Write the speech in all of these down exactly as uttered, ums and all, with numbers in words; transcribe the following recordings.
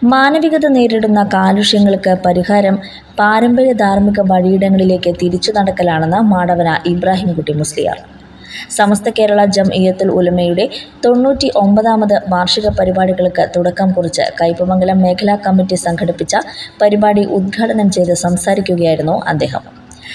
മാനവികത നേരിടുന്ന കാലുഷ്യങ്ങൾക്ക് പരിഹാരം പാരമ്പര്യ ധാർമ്മിക വഴിയിടങ്ങളിലേക്ക് തിരിച്ചു നടക്കലാണെന്ന് മാടവന ഇബ്രാഹിംകുട്ടി മുസ്ലിയാർ. സമസ്ത കേരള ജംഇയ്യത്തുൽ ഉലമയുടെ തൊണ്ണൂറ്റി ഒമ്പതാമത് വാർഷിക പരിപാടികൾക്ക് തുടക്കം കുറിച്ച് കയ്പമംഗലം മേഖലാ കമ്മിറ്റി സംഘടിപ്പിച്ച പരിപാടി ഉദ്ഘാടനം ചെയ്ത് സംസാരിക്കുകയായിരുന്നു അദ്ദേഹം.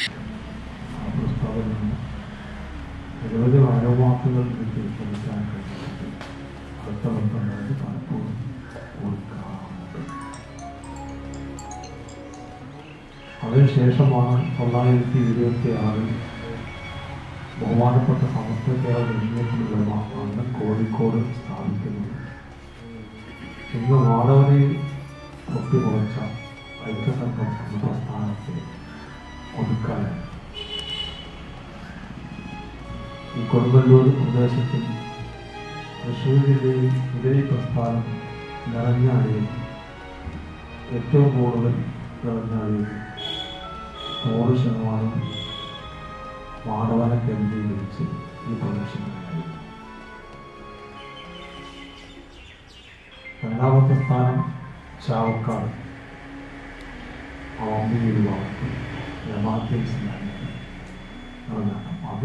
അതിനുശേഷമാണ് തൊള്ളായിരത്തി ഇരുപത്തി ആറിൽ ബഹുമാനപ്പെട്ട സമസ്ത കേരള ജംഇയ്യത്തുൽ ഉലമ അന്ന് കോഴിക്കോട് സ്ഥാപിക്കുന്നത്. ഇന്ന് മാടവനയിൽ പൊട്ടിമുളച്ച ഐക്യസംഘം എന്ന പ്രസ്ഥാനത്തെ ഒതുക്കാനായി ഈ കൊടുങ്ങല്ലൂർ പ്രദേശത്തിൽ തൃശ്ശൂർ ജില്ലയിൽ ഇതേ പ്രസ്ഥാനം നിറഞ്ഞാടിയത് ഏറ്റവും കൂടുതൽ നിറഞ്ഞാടിയത് നൂറ് ശതമാനം മാടവന കേന്ദ്രീകരിച്ച് ഈ പ്രദർശനമായി. രണ്ടാമത്തെ സ്ഥാനം ചാവക്കാട് ആംബി വിഭാഗത്തിൽ ജമാഅത്തെ ഇസ്ലാമിക്ക് അത്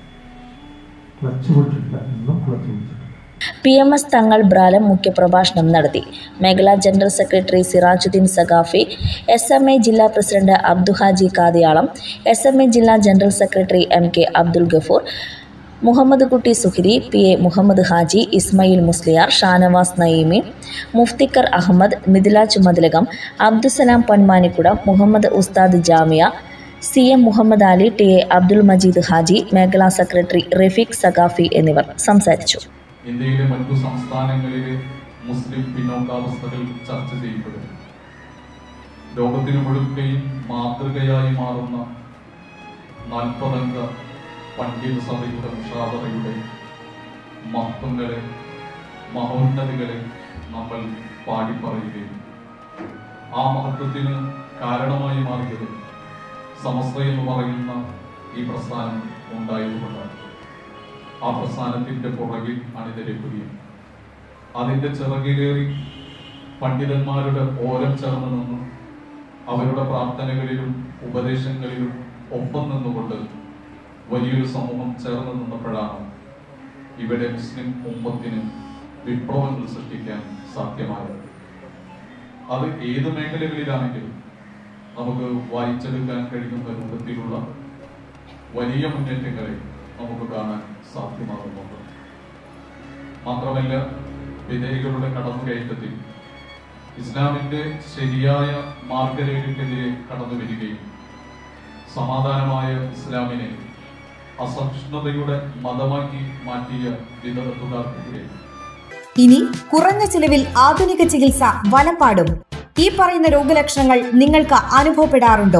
ക്ലച്ച് വിട്ടിട്ടില്ല, ഇന്നും ക്ലച്ച് വിട്ടിട്ടില്ല. പി എം എസ് തങ്ങൾ ബ്രാലം മുഖ്യപ്രഭാഷണം നടത്തി. മേഖലാ general secretary Sirajuddin Saqafi, S M A ജില്ലാ president Abduhaji Kadiyalam, S M A ജില്ലാ general secretary M K Abdul Gafoor, Muhammad Kutty Suhari, P A Muhammad Haji, Ismail Musliyar, Shanavas Nayeemi, Mufthikkar Ahmed, Mithilaj Mathilakam, Abdussalam Ponmanikkudam, Muhammad Ustad Jamia, C M Muhammad Ali, T A Abdul Majeed Haji, മേഖലാ സെക്രട്ടറി റഫീഖ് സഖാഫി എന്നിവർ സംസാരിച്ചു. ഇന്ത്യയിലെ മറ്റു സംസ്ഥാനങ്ങളിലെ മുസ്ലിം പിന്നോക്കാവസ്ഥകൾ ചർച്ച ചെയ്യപ്പെടുന്നു. ലോകത്തിന് മുഴുവൻ മാതൃകയായി മാറുന്ന നാൽപ്പതംഗ പണ്ഡിത സഭയുടെ മുഷാവറയുടെ മഹത്വങ്ങളെ, മഹോന്നതികളെ നമ്മൾ പാടിപ്പറയുകയും ആ മഹത്വത്തിന് കാരണമായി മാറിയത് സമസ്ത എന്ന് പറയുന്ന ഈ പ്രസ്ഥാനം ഉണ്ടായതുകൊണ്ടാണ്. ആ പ്രസ്ഥാനത്തിന്റെ പുറകിൽ അണിനിരക്കുകയും അതിന്റെ ചിറകിലേറി പണ്ഡിതന്മാരുടെ ഓരം ചേർന്ന് നിന്നും അവരുടെ പ്രാർത്ഥനകളിലും ഉപദേശങ്ങളിലും ഒപ്പം നിന്നുകൊണ്ട് വലിയൊരു സമൂഹം ചേർന്ന് നിന്നപ്പോഴാണ് ഇവിടെ മുസ്ലിം ഉമ്മത്തിന് വിപ്ലവങ്ങൾ സൃഷ്ടിക്കാൻ സാധ്യമായത്. അത് ഏത് മേഖലകളിലാണെങ്കിലും നമുക്ക് വായിച്ചെടുക്കാൻ കഴിയുന്ന രൂപത്തിലുള്ള വലിയ മുന്നേറ്റങ്ങളെ നമുക്ക് കാണാൻ സാധ്യമാകുന്നുണ്ട്. മാത്രമല്ല, വിധേയികളുടെ കടന്നുകയറ്റത്തിൽ ഇസ്ലാമിന്റെ ശരിയായ മാർഗരേഖയ്ക്കെതിരെ കടന്നു വരികയും സമാധാനമായ ഇസ്ലാമിനെ അസഹിഷ്ണുതയുടെ മതമാക്കി മാറ്റിയ വിദഗ്ധർക്കെതിരെ ഇനി കുറഞ്ഞ ചിലവിൽ ആധുനിക ചികിത്സ വലപ്പാടും. ഈ പറയുന്ന രോഗലക്ഷണങ്ങൾ നിങ്ങൾക്ക് അനുഭവപ്പെടാറുണ്ടോ?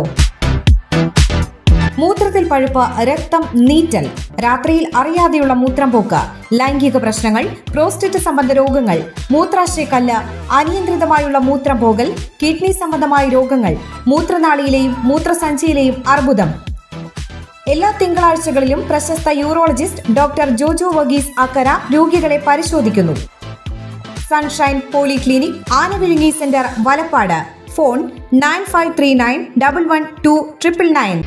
മൂത്രത്തിൽ പഴുപ്പ്, രക്തം, നീറ്റൽ, രാത്രിയിൽ അറിയാതെയുള്ള മൂത്രം പോക്ക്, ലൈംഗിക പ്രശ്നങ്ങൾ, പ്രോസ്റ്റേറ്റ് സംബന്ധ രോഗങ്ങൾ, മൂത്രാശയക്കല്ല്, അനിയന്ത്രിതമായുള്ള മൂത്രം പോകൽ, കിഡ്നി സംബന്ധമായ രോഗങ്ങൾ, മൂത്രനാളിയിലെയും മൂത്രസഞ്ചിയിലെയും അർബുദം. എല്ലാ തിങ്കളാഴ്ചകളിലും പ്രശസ്ത യൂറോളജിസ്റ്റ് ഡോക്ടർ ജോജോ വർഗീസ് അക്കര രോഗികളെ പരിശോധിക്കുന്നു. Sunshine polyclinic, Anavizhungi centre, Valappad. Phone nine five three nine double one two triple nine.